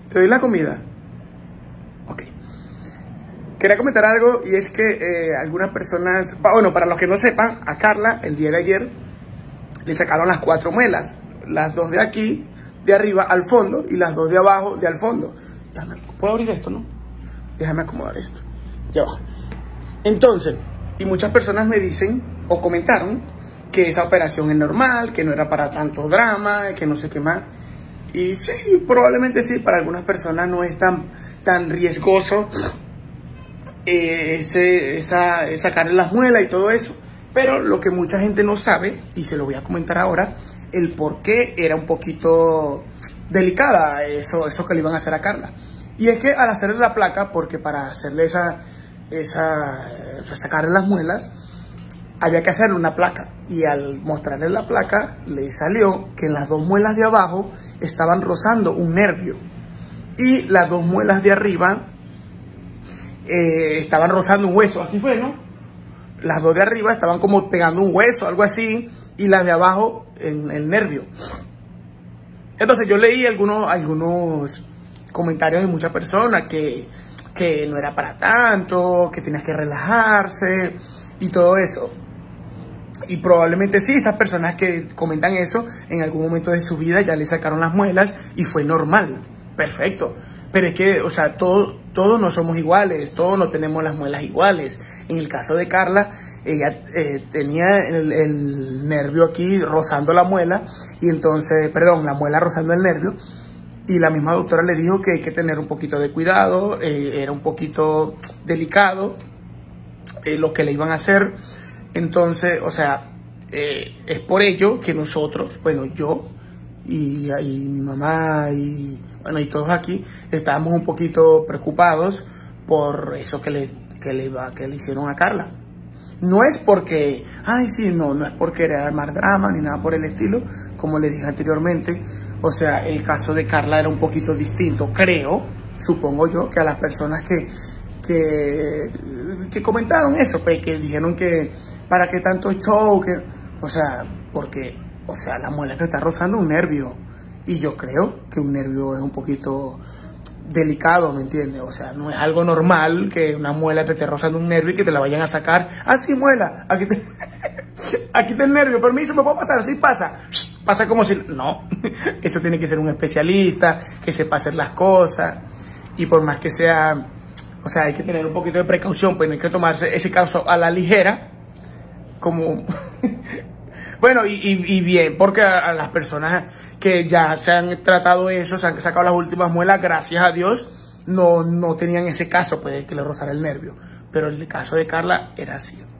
¿Te doy la comida? Ok. Quería comentar algo y es que algunas personas, bueno, para los que no sepan, a Carla el día de ayer le sacaron las 4 muelas. Las 2 de aquí, de arriba al fondo, y las 2 de abajo, de al fondo. ¿Puedo abrir esto, no? Déjame acomodar esto. Ya va. Entonces, y muchas personas me dicen o comentaron que esa operación es normal, que no era para tanto drama, que no sé qué más. Y sí, probablemente sí, para algunas personas no es tan riesgoso sacarle las muelas y todo eso. Pero lo que mucha gente no sabe, y se lo voy a comentar ahora, el por qué era un poquito delicada eso que le iban a hacer a Carla. Y es que al hacerle la placa, porque para hacerle sacarle las muelas, había que hacerle una placa. Y al mostrarle la placa, le salió que en las 2 muelas de abajo estaban rozando un nervio. Y las 2 muelas de arriba estaban rozando un hueso. Así fue, ¿no? Las 2 de arriba estaban como pegando un hueso, algo así. Y las de abajo en el nervio. Entonces yo leí algunos comentarios de muchas personas que no era para tanto, que tenías que relajarse y todo eso. Y probablemente sí, esas personas que comentan eso en algún momento de su vida ya le sacaron las muelas y fue normal, perfecto. Pero es que, o sea, todos no somos iguales, todos no tenemos las muelas iguales. En el caso de Carla, ella tenía el nervio aquí rozando la muela, y entonces, perdón, la muela rozando el nervio, y la misma doctora le dijo que hay que tener un poquito de cuidado, era un poquito delicado lo que le iban a hacer. Entonces, o sea, es por ello que nosotros, bueno, yo y mi mamá y todos aquí estábamos un poquito preocupados por eso que le hicieron a Carla. No es porque, no es por querer armar drama ni nada por el estilo, como les dije anteriormente. O sea, el caso de Carla era un poquito distinto, supongo yo, que a las personas que comentaron eso, pues, que dijeron que para qué tanto show, o sea, porque, o sea, la muela que está rozando un nervio, y yo creo que un nervio es un poquito delicado, ¿me entiendes? O sea, no es algo normal que una muela te esté rozando un nervio y que te la vayan a sacar. Sí, muela, aquí está el nervio, permiso, ¿me puedo pasar? Sí, pasa como si... No, eso tiene que ser un especialista, que sepa hacer las cosas, y por más que sea... O sea, hay que tener un poquito de precaución, pues no hay que tomarse ese caso a la ligera, como... Bueno, y bien, porque a las personas que ya se han tratado eso, se han sacado las últimas muelas, gracias a Dios, no tenían ese caso, pues, que le rozara el nervio. Pero el caso de Carla era así.